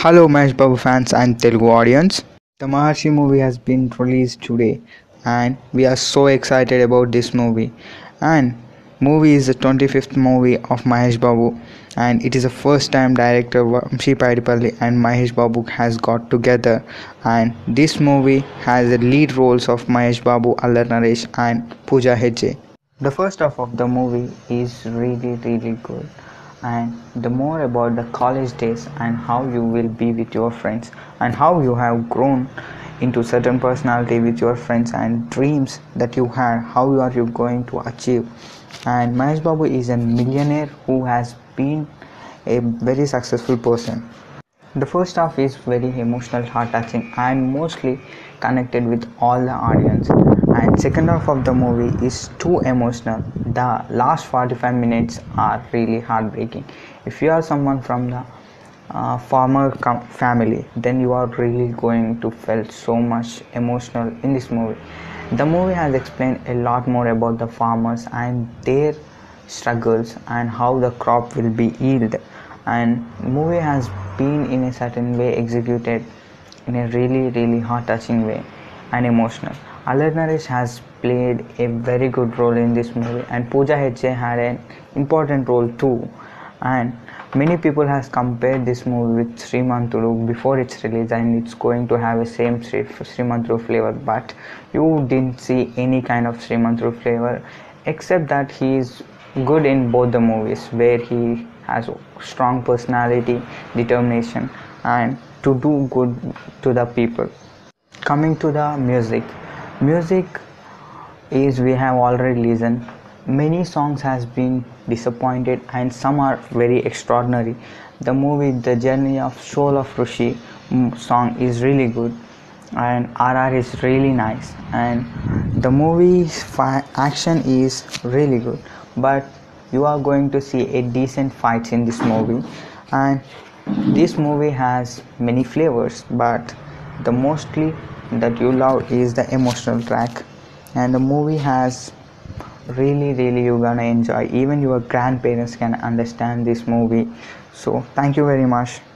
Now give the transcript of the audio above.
Hello Mahesh Babu fans and Telugu audience. The Maharshi movie has been released today and we are so excited about this movie. And movie is the 25th movie of Mahesh Babu and it is the first time director Vamshi Paidipalli and Mahesh Babu has got together, and this movie has the lead roles of Mahesh Babu, Allar Naresh and Pooja Hegde. The first half of the movie is really good, and the more about the college days and how you will be with your friends and how you have grown into certain personality with your friends and dreams that you had, how are you going to achieve. And Mahesh Babu is a millionaire who has been a very successful person. The first half is very emotional, heart-touching, and mostly connected with all the audience. And second half of the movie is too emotional. The last 45 minutes are really heartbreaking. If you are someone from the farmer family, then you are really going to feel so much emotional in this movie. The movie has explained a lot more about the farmers and their struggles and how the crop will be yielded, and movie has been in a certain way executed in a really heart touching way and emotional. Allar Naresh has played a very good role in this movie, and Pooja Hegde had an important role too. And many people has compared this movie with Srimantudu before its release, and it's going to have a same Srimantudu flavor, but you didn't see any kind of Srimantudu flavor, except that he is good in both the movies, where he has strong personality, determination, and to do good to the people. Coming to the music is, we have already listened. Many songs has been disappointed and some are very extraordinary. The movie The Journey of Soul of Rishi song is really good, and RR is really nice, and the movie's action is really good, but you are going to see a decent fights in this movie. And this movie has many flavors, but the mostly that you love is the emotional track, and the movie has really you're gonna enjoy. Even your grandparents can understand this movie. So thank you very much.